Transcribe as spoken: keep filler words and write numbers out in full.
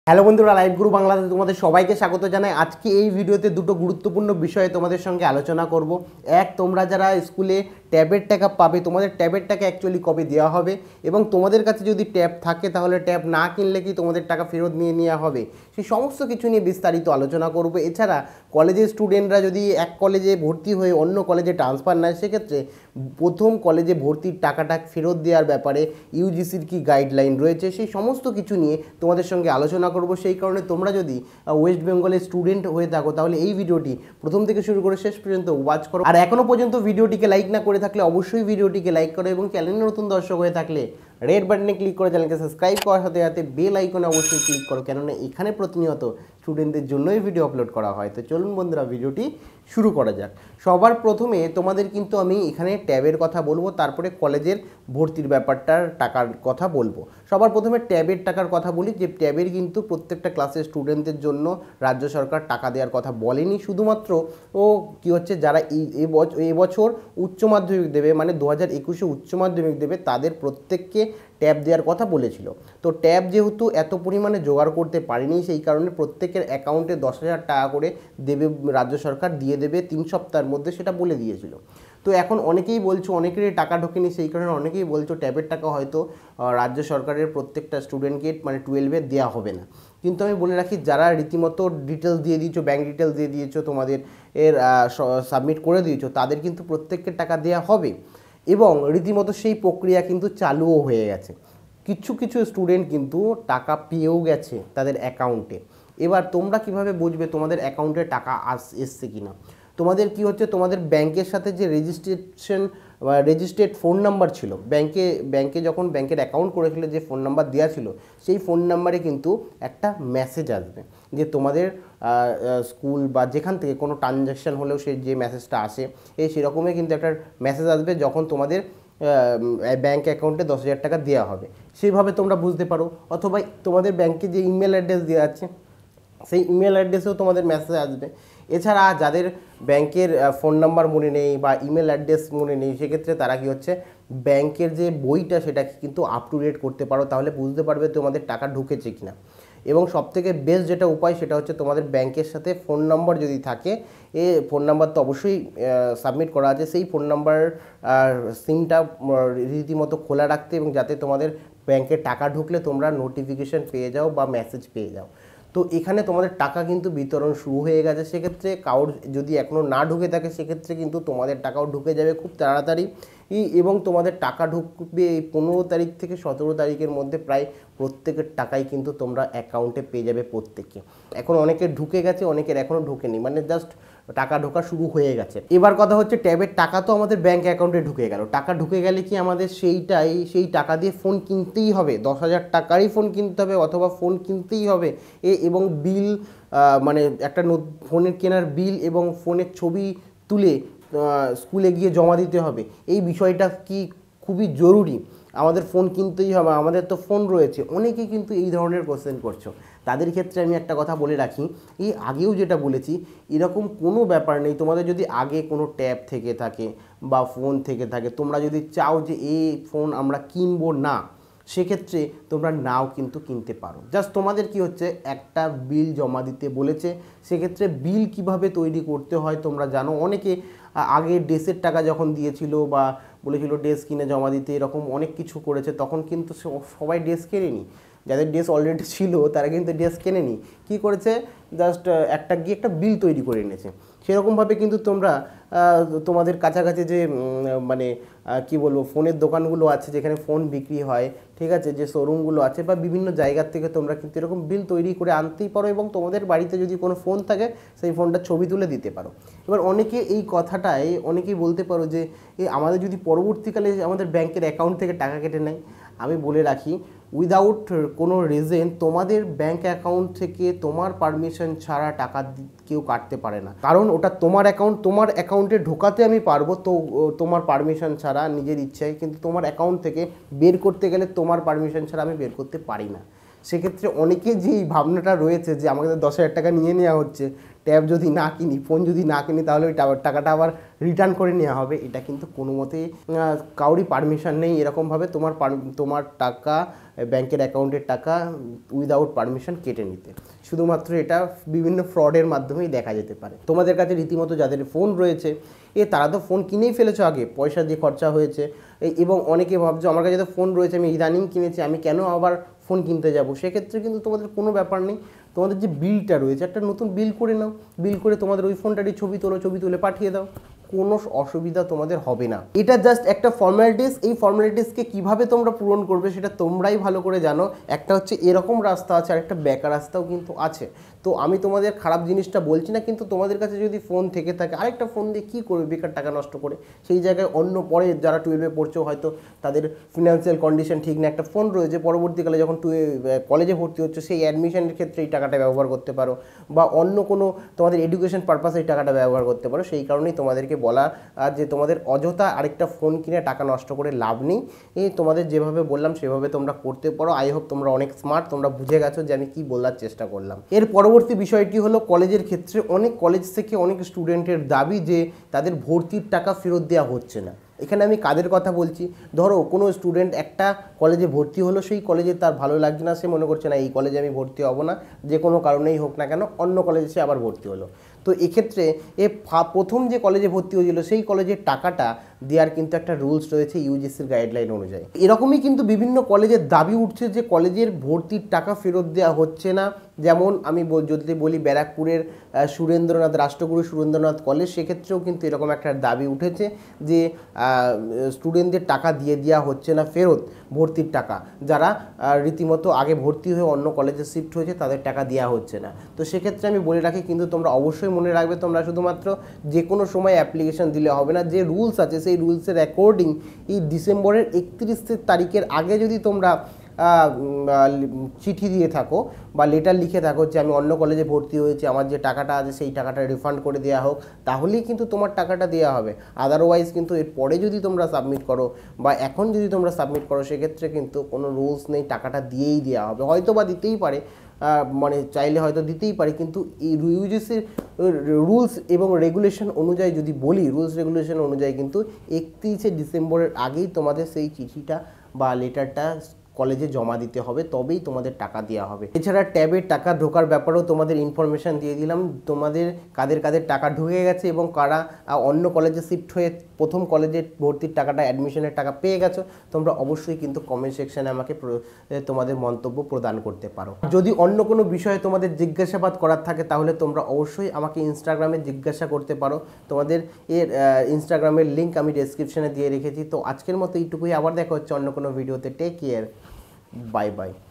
Hello বন্ধুরা, live গুরু বাংলাতে তোমাদের সবাইকে স্বাগত জানাই। আজকে এই ভিডিওতে দুটো গুরুত্বপূর্ণ বিষয়ে তোমাদের সঙ্গে আলোচনা করব। এক, তোমরা যারা স্কুলে ট্যাবের টাকা পাবে, তোমাদের ট্যাবের টাকা অ্যাকচুয়ালি কবে দেওয়া হবে, এবং তোমাদের কাছে যদি ট্যাব থাকে তাহলে ট্যাব না কিনলে কি তোমাদের টাকা ফেরত নিয়ে নেওয়া হবে, সেই সমস্ত কিছু নিয়ে বিস্তারিত আলোচনা করব। এছাড়া কলেজের স্টুডেন্টরা যদি এক কলেজে ভর্তি হয়ে অন্য কলেজে ট্রান্সফার নেয়, সেক্ষেত্রে প্রথম কলেজে ভর্তির টাকাটা ফেরত দেওয়ার ব্যাপারে ইউজিসির কি গাইডলাইন রয়েছে, সেই সমস্ত কিছু নিয়ে তোমাদের সঙ্গে আলোচনা করব। সেই কারণে তোমরা যদি ওয়েস্ট বেঙ্গলের স্টুডেন্ট হয়ে থাকো তাহলে এই ভিডিওটি প্রথম থেকে শুরু করে শেষ পর্যন্ত ওয়াচ করো। আর এখনও পর্যন্ত ভিডিওটিকে লাইক না করে থাকলে অবশ্যই ভিডিওটিকে লাইক করো, এবং চ্যানেলে নতুন দর্শক হয়ে থাকলে রেড বাটনে ক্লিক করে চ্যানেলকে সাবস্ক্রাইব করার সাথে সাথে বেল আইকনে অবশ্যই ক্লিক করো, কেননা এখানে প্রতিনিয়ত স্টুডেন্টদের জন্যই ভিডিও আপলোড করা হয়। তো চলুন বন্ধুরা, ভিডিওটি শুরু করা যাক। সবার প্রথমে তোমাদের কিন্তু আমি এখানে ট্যাবের কথা বলবো, তারপরে কলেজের ভর্তির ব্যাপারটার টাকার কথা বলবো। সবার প্রথমে ট্যাবের টাকার কথা বলি, যে ট্যাবের কিন্তু প্রত্যেকটা ক্লাসের স্টুডেন্টদের জন্য রাজ্য সরকার টাকা দেওয়ার কথা বলেনি। শুধুমাত্র ও কী হচ্ছে, যারা এই এবছর উচ্চ মাধ্যমিক দেবে, মানে দু হাজার একুশে উচ্চ মাধ্যমিক দেবে, তাদের প্রত্যেককে ট্যাব দেওয়ার কথা বলেছিল। তো ট্যাব যেহেতু এত পরিমাণে জোগাড় করতে পারেনি, সেই কারণে প্রত্যেকের অ্যাকাউন্টে দশ হাজার টাকা করে দেবে রাজ্য সরকার, দিয়ে দেবে তিন সপ্তাহের মধ্যে, সেটা বলে দিয়েছিল। তো এখন অনেকেই বলছো অনেকেরই টাকা ঢোকেনি, সেই কারণে অনেকেই বলছো ট্যাবের টাকা হয়তো রাজ্য সরকারের প্রত্যেকটা স্টুডেন্টকে মানে টুয়েলভে দেওয়া হবে না। কিন্তু আমি বলে রাখি, যারা রীতিমতো ডিটেলস দিয়ে দিয়েছো, ব্যাঙ্ক ডিটেলস দিয়ে দিয়েছো, তোমাদের এর সাবমিট করে দিয়েছো, তাদের কিন্তু প্রত্যেককে টাকা দেওয়া হবে, এবং রীতিমতো সেই প্রক্রিয়া কিন্তু চালুও হয়ে গেছে। কিছু কিছু স্টুডেন্ট কিন্তু টাকা পেয়েও গেছে তাদের অ্যাকাউন্টে। এবার তোমরা কিভাবে বুঝবে তোমাদের অ্যাকাউন্টে টাকা আস এসছে কিনা? তোমাদের কি হচ্ছে, তোমাদের ব্যাংকের সাথে যে রেজিস্ট্রেশন রেজিস্ট্রেড ফোন নাম্বার ছিল, ব্যাংকে ব্যাংকে যখন ব্যাংকের অ্যাকাউন্ট করেছিল যে ফোন নাম্বার দেওয়া ছিল, সেই ফোন নাম্বারে কিন্তু একটা মেসেজ আসবে যে তোমাদের স্কুল বা যেখান থেকে কোনো ট্রানজ্যাকশান হলেও সেই যে মেসেজটা আসে, এই সেরকমই কিন্তু একটা মেসেজ আসবে যখন তোমাদের ব্যাঙ্ক অ্যাকাউন্টে দশ হাজার টাকা দেওয়া হবে। সেইভাবে তোমরা বুঝতে পারো। অথবা তোমাদের ব্যাংকে যে ইমেল অ্যাড্রেস দেওয়া আছে, সেই ইমেল অ্যাড্রেসেও তোমাদের মেসেজ আসবে। এছাড়া যাদের ব্যাংকের ফোন নাম্বার মনে নেই বা ইমেল অ্যাড্রেস মনে নেই, সেক্ষেত্রে তারা কি হচ্ছে, ব্যাংকের যে বইটা সেটাকে কিন্তু আপ টু ডেট করতে পারো, তাহলে বুঝতে পারবে তোমাদের টাকা ঢুকেছে কিনা। এবং সবথেকে বেস্ট যেটা উপায়, সেটা হচ্ছে তোমাদের ব্যাংকের সাথে ফোন নাম্বার যদি থাকে, এ ফোন নাম্বার তো অবশ্যই সাবমিট করা আছে, সেই ফোন নাম্বার সিমটা রীতিমতো খোলা রাখতে, এবং যাতে তোমাদের ব্যাংকে টাকা ঢুকলে তোমরা নোটিফিকেশান পেয়ে যাও বা মেসেজ পেয়ে যাও। তো এখানে তোমাদের টাকা কিন্তু বিতরণ শুরু হয়ে গেছে। সেক্ষেত্রে কারোর যদি এখনও না ঢুকে থাকে, সেক্ষেত্রে কিন্তু তোমাদের টাকাও ঢুকে যাবে খুব তাড়াতাড়ি, এবং তোমাদের টাকা ঢুকবে এই পনেরো তারিখ থেকে সতেরো তারিখের মধ্যে। প্রায় প্রত্যেকের টাকাই কিন্তু তোমরা অ্যাকাউন্টে পেয়ে যাবে প্রত্যেকে। এখন অনেকের ঢুকে গেছে, অনেকের এখনও ঢুকেনি, মানে জাস্ট টাকা ঢোকা শুরু হয়ে গেছে। এবার কথা হচ্ছে, ট্যাবের টাকা তো আমাদের ব্যাঙ্ক অ্যাকাউন্টে ঢুকে গেল, টাকা ঢুকে গেলে কি আমাদের সেইটাই সেই টাকা দিয়ে ফোন কিনতেই হবে? দশ হাজার টাকারই ফোন কিনতে হবে, অথবা ফোন কিনতেই হবে এ এবং বিল, মানে একটা ফোনের কেনার বিল এবং ফোনের ছবি তুলে স্কুলে গিয়ে জমা দিতে হবে? এই বিষয়টা কি খুবই জরুরি? আমাদের ফোন কিনতেই হবে, আমাদের তো ফোন রয়েছে। অনেকেই কিন্তু এই ধরনের কোশ্চেন করছো। তাদের ক্ষেত্রে আমি একটা কথা বলে রাখি, এই আগেও যেটা বলেছি, এরকম কোনো ব্যাপার নেই। তোমাদের যদি আগে কোনো ট্যাব থেকে থাকে বা ফোন থেকে থাকে, তোমরা যদি চাও যে এই ফোন আমরা কিনবো না, সেক্ষেত্রে তোমরা নাও কিন্তু কিনতে পারো। জাস্ট তোমাদের কি হচ্ছে, একটা বিল জমা দিতে বলেছে। সেক্ষেত্রে বিল কিভাবে তৈরি করতে হয় তোমরা জানো। অনেকে আগে ড্রেসের টাকা যখন দিয়েছিল বা বলেছিল ড্রেস কিনে জমা দিতে, এরকম অনেক কিছু করেছে, তখন কিন্তু সবাই ড্রেস কেনেনি। যাদের ড্রেস অলরেডি ছিল তারা কিন্তু ড্রেস কেনেনি। কী করেছে, জাস্ট একটা গিয়ে একটা বিল তৈরি করে এনেছে। সেরকমভাবে কিন্তু তোমরা তোমাদের কাছাকাছি যে মানে কি বলবো, ফোনের দোকানগুলো আছে যেখানে ফোন বিক্রি হয়, ঠিক আছে, যে শোরুমগুলো আছে বা বিভিন্ন জায়গার থেকে তোমরা কিন্তু এরকম বিল তৈরি করে আনতেই পারো, এবং তোমাদের বাড়িতে যদি কোনো ফোন থাকে সেই ফোনটা ছবি তুলে দিতে পারো। এবার অনেকে এই কথাটাই অনেকেই বলতে পারো যে এই আমাদের যদি পরবর্তীকালে আমাদের ব্যাংকের অ্যাকাউন্ট থেকে টাকা কেটে নেয়, আমি বলে রাখি, উইদাউট কোনো রিজন তোমাদের ব্যাঙ্ক অ্যাকাউন্ট থেকে তোমার পারমিশন ছাড়া টাকা কেউ কাটতে পারে না। কারণ ওটা তোমার অ্যাকাউন্ট, তোমার অ্যাকাউন্টে ঢোকাতে আমি পারবো তো তোমার পারমিশন ছাড়া, নিজের ইচ্ছায়, কিন্তু তোমার অ্যাকাউন্ট থেকে বের করতে গেলে তোমার পারমিশন ছাড়া আমি বের করতে পারি না। সেক্ষেত্রে অনেকে যে এই ভাবনাটা রয়েছে যে আমাদের দশ হাজার টাকা নিয়ে নেওয়া হচ্ছে, ট্যাব যদি না কিনি, ফোন যদি না কিনি, তাহলে ওই টাকাটা আবার রিটার্ন করে নেওয়া হবে। এটা কিন্তু কোনো মতেই কাউরই পারমিশন নেই এরকমভাবে তোমার তোমার টাকা, ব্যাংকের অ্যাকাউন্টের টাকা উইদাউট পারমিশন কেটে নিতে। শুধুমাত্র এটা বিভিন্ন ফ্রডের মাধ্যমেই দেখা যেতে পারে। তোমাদের কাছে রীতিমতো যাদের ফোন রয়েছে, এ তারা তো ফোন কিনেই ফেলেছো আগে, পয়সা দিয়ে খরচা হয়েছে, এবং অনেকে ভাবছো আমার কাছে তো ফোন রয়েছে, আমি ইদানিং কিনেছি, আমি কেন আবার ফোন কিনতে যাব। সেক্ষেত্রে কিন্তু তোমাদের কোনো ব্যাপার নেই, তোমাদের যে বিলটা রয়েছে একটা নতুন বিল করে নাও, বিল করে তোমাদের ওই ফোনটারই ছবি তোলো, ছবি তুলে পাঠিয়ে দাও, কোনো অসুবিধা তোমাদের হবে না। এটা জাস্ট একটা ফর্মালিটিস। এই ফর্মালিটিসকে কিভাবে তোমরা পূরণ করবে সেটা তোমরাই ভালো করে জানো। একটা হচ্ছে এরকম রাস্তা আছে, আর একটা বেকার রাস্তাও কিন্তু আছে। তো আমি তোমাদের খারাপ জিনিসটা বলছি না, কিন্তু তোমাদের কাছে যদি ফোন থেকে থাকে, আরেকটা ফোন দিয়ে কী করবে বেকার টাকা নষ্ট করে? সেই জায়গায় অন্য পরে যারা টুয়েলভে পড়ছো, হয়তো তাদের ফিনান্সিয়াল কন্ডিশন ঠিক না, একটা ফোন রয়েছে, পরবর্তীকালে যখন কলেজে ভর্তি হচ্ছে সেই অ্যাডমিশনের ক্ষেত্রে এই টাকাটা ব্যবহার করতে পারো, বা অন্য কোনো তোমাদের এডুকেশন পারপাসে এই টাকাটা ব্যবহার করতে পারো। সেই কারণেই তোমাদেরকে বলা যে তোমাদের অযথা আরেকটা ফোন কিনে টাকা নষ্ট করে লাভ নেই। এই তোমাদের যেভাবে বললাম সেভাবে তোমরা করতে পারো। আই হোপ তোমরা অনেক স্মার্ট, তোমরা বুঝে গেছো যে আমি কি বলার চেষ্টা করলাম। এর পরবর্তী বিষয়টি হলো কলেজের ক্ষেত্রে অনেক কলেজ থেকে অনেক স্টুডেন্টের দাবি যে তাদের ভর্তির টাকা ফেরত দেওয়া হচ্ছে না। এখানে আমি কাদের কথা বলছি? ধরো কোনো স্টুডেন্ট একটা কলেজে ভর্তি হলো, সেই কলেজে তার ভালো লাগছে না, সে মনে করছে না এই কলেজে আমি ভর্তি হব না, যে কোনো কারণেই হোক না কেন অন্য কলেজে সে আবার ভর্তি হলো। তো এক্ষেত্রে এ প্রথম যে কলেজে ভর্তি হয়েছিল সেই কলেজের টাকাটা দেওয়ার কিন্তু একটা রুলস রয়েছে ইউজিসির গাইডলাইন অনুযায়ী। এরকমই কিন্তু বিভিন্ন কলেজের দাবি উঠছে যে কলেজের ভর্তির টাকা ফেরত দেওয়া হচ্ছে না। যেমন আমি যদি বলি ব্যারাকপুরের সুরেন্দ্রনাথ, রাষ্ট্রগুরু সুরেন্দ্রনাথ কলেজ, সেক্ষেত্রেও কিন্তু এরকম একটা দাবি উঠেছে যে স্টুডেন্টদের টাকা দিয়ে দেওয়া হচ্ছে না ফেরত, ভর্তির টাকা, যারা রীতিমতো আগে ভর্তি হয়ে অন্য কলেজে শিফট হয়েছে তাদের টাকা দেওয়া হচ্ছে না। তো সেক্ষেত্রে আমি বলে রাখি, কিন্তু তোমরা অবশ্যই মনে রাখবে, তোমরা শুধুমাত্র যে কোনো সময় অ্যাপ্লিকেশন দিলে হবে না, যে রুলস আছে সেই রুলসের অ্যাকর্ডিং এই ডিসেম্বরের একত্রিশ তারিখের আগে যদি তোমরা চিঠি দিয়ে থাকো বা লেটার লিখে থাকো যে আমি অন্য কলেজে ভর্তি হয়েছি, আমার যে টাকাটা আছে সেই টাকাটা রিফান্ড করে দেওয়া হোক, তাহলেই কিন্তু তোমার টাকাটা দেওয়া হবে। আদারওয়াইজ কিন্তু এর পরে যদি তোমরা সাবমিট করো বা এখন যদি তোমরা সাবমিট করো, সেক্ষেত্রে কিন্তু কোনো রুলস নেই, টাকাটা দিয়েই দেওয়া হবে। হয়তো বা দিতেই পারে, মানে চাইলে হয়তো দিতেই পারে, কিন্তু এই ইউজিসির রুলস এবং রেগুলেশন অনুযায়ী যদি বলি, রুলস রেগুলেশন অনুযায়ী কিন্তু একত্রিশে ডিসেম্বরের আগেই তোমাদের সেই চিঠিটা বা লেটারটা কলেজে জমা দিতে হবে, তবেই তোমাদের টাকা দেওয়া হবে। এছাড়া ট্যাবের টাকা ঢোকার ব্যাপারেও তোমাদের ইনফরমেশান দিয়ে দিলাম, তোমাদের কাদের কাদের টাকা ঢুকে গেছে এবং কারা অন্য কলেজে শিফট হয়ে প্রথম কলেজে ভর্তির টাকাটা, অ্যাডমিশনের টাকা পেয়ে গেছো। তোমরা অবশ্যই কিন্তু কমেন্ট সেকশানে আমাকে তোমাদের মন্তব্য প্রদান করতে পারো। যদি অন্য কোনো বিষয়ে তোমাদের জিজ্ঞাসাবাদ করার থাকে তাহলে তোমরা অবশ্যই আমাকে ইনস্টাগ্রামে জিজ্ঞাসা করতে পারো। তোমাদের এর ইনস্টাগ্রামের লিঙ্ক আমি ডেসক্রিপশানে দিয়ে রেখেছি। তো আজকের মতো এইটুকুই, আবার দেখা হচ্ছে অন্য কোনো ভিডিওতে। Take care, bye by.